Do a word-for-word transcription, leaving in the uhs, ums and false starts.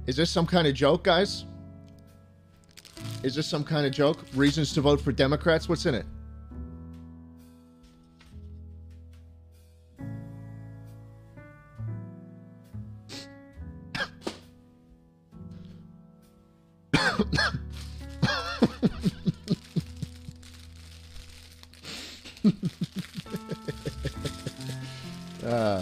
Is this some kind of joke, guys? Is this some kind of joke? Reasons to vote for Democrats? What's in it? uh.